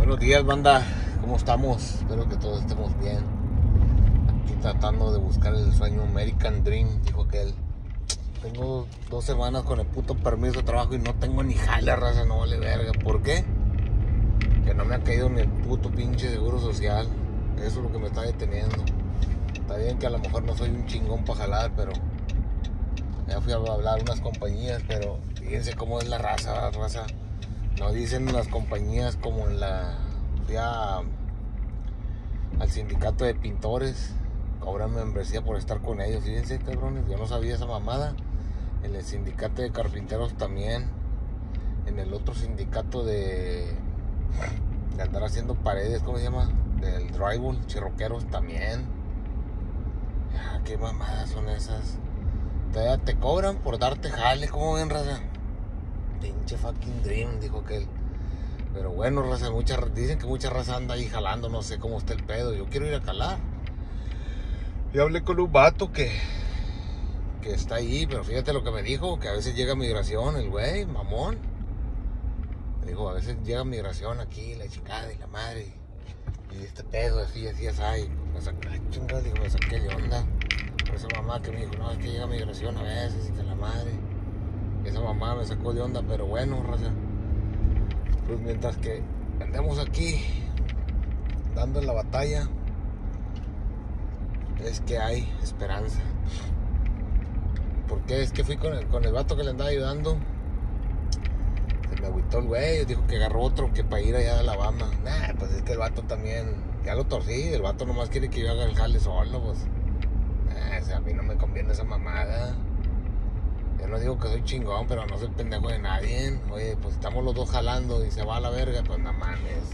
Buenos días, banda. ¿Cómo estamos? Espero que todos estemos bien. Aquí tratando de buscar el sueño American Dream, dijo aquel. Tengo 2 semanas con el puto permiso de trabajo y no tengo ni jale, raza, no vale verga. ¿Por qué? Que no me ha caído ni el puto pinche seguro social. Eso es lo que me está deteniendo. Está bien que a lo mejor no soy un chingón para jalar, pero ya fui a hablar a unas compañías, pero fíjense cómo es la raza. No dicen las compañías como en la... Fui al sindicato de pintores, cobran membresía por estar con ellos. Fíjense, cabrones, yo no sabía esa mamada. En el sindicato de carpinteros también. En el otro sindicato de andar haciendo paredes, ¿cómo se llama? Del drywall, chirroqueros también. ¿Qué mamadas son esas? Te cobran por darte jale, ¿cómo ven, raza? Pinche fucking dream, dijo aquel. Pero bueno, raza, dicen que mucha raza anda ahí jalando, no sé cómo está el pedo. Yo quiero ir a calar. Y hablé con un vato que está ahí, pero fíjate lo que me dijo, que a veces llega migración, el güey, mamón. Me dijo, a veces llega migración aquí, la chingada y la madre. Y este pedo, así, así. Me saqué, chingada, digo, me saqué de onda. Por esa mamá que me dijo, no, es que llega migración a veces y que la madre. Y esa mamá me sacó de onda, pero bueno, raza. Pues mientras que andamos aquí dando la batalla, es que hay esperanza. Porque es que fui con el vato que le andaba ayudando. Se me agüitó el güey, dijo que agarró otro que para ir allá a Alabama. Pues es que el vato también, ya lo torcí, el vato nomás quiere que yo haga el jale solo, pues. O sea, a mí no me conviene esa mamada. Yo no digo que soy chingón, pero no soy pendejo de nadie. Oye, pues estamos los dos jalando y se va a la verga, pues no mames.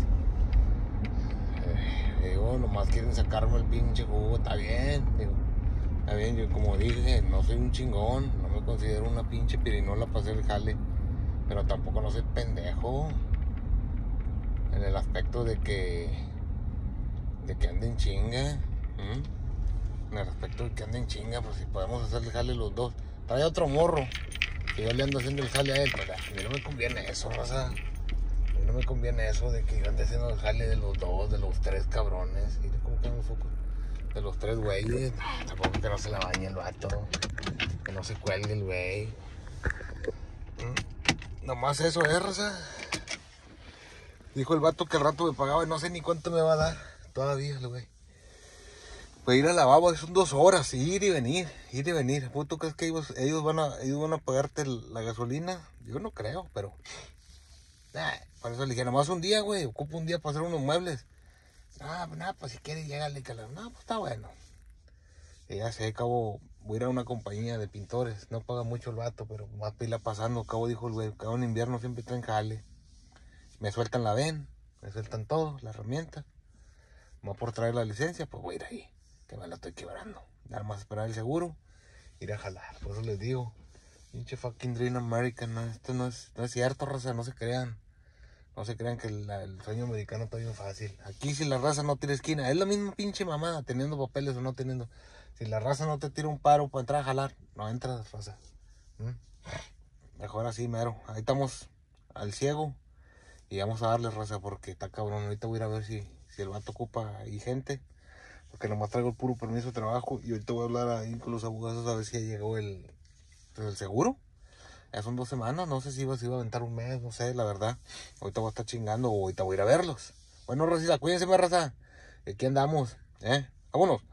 Digo, nomás quieren sacarme el pinche jugo, está bien. Digo, está bien, yo como dije, no soy un chingón, no me considero una pinche pirinola para hacer el jale. Pero tampoco no soy pendejo. En el aspecto de que anden chinga. En el aspecto de que anden chinga, pues si podemos hacer el jale los dos. Trae otro morro que yo le ando haciendo el jale a él, pues a mí no me conviene eso, raza. A mí no me conviene eso de que yo ande haciendo el jale de los dos, de los tres cabrones. Mira cómo queda mi foco. De los tres güeyes. Tampoco que no se la bañe el vato. Que no se cuelgue el güey. Nomás eso es, raza. Dijo el vato que al rato me pagaba y no sé ni cuánto me va a dar. Todavía, el güey. Pues ir al lavabo son 2 horas, ir y venir. ¿Tú crees que ellos van a pagarte la gasolina? Yo no creo, pero... por eso le dije, nomás un día, güey. Ocupo un día para hacer unos muebles. Pues si quieres llegarle, pues está bueno. Y ya sé, acabo, voy a ir a una compañía de pintores. No paga mucho el vato, pero más pila pasando. Acabo, dijo el güey, acabo en invierno siempre traen jale. Me sueltan la ven, me sueltan todo, la herramienta. Más por traer la licencia, pues voy a ir ahí. Que me la estoy quebrando. Nada más esperar el seguro, ir a jalar. Por eso les digo, pinche fucking Dream American, no, esto no es cierto, raza, no se crean. No se crean que el sueño americano está bien fácil. Aquí si la raza no tira esquina, es la misma pinche mamada, teniendo papeles o no teniendo. Si la raza no te tira un paro para entrar a jalar, no entras, raza. Mejor así, mero. Ahí estamos al ciego. Y vamos a darle, raza, porque está cabrón. Ahorita voy a ir a ver si el vato ocupa ahí gente. Porque nomás traigo el puro permiso de trabajo. Y ahorita voy a hablar ahí con los abogados a ver si ya llegó el seguro. Ya son 2 semanas, no sé si iba a aventar un mes, no sé, la verdad. Ahorita voy a estar chingando o ahorita voy a ir a verlos. Bueno, racita, cuídense más, raza. Aquí andamos, Vámonos.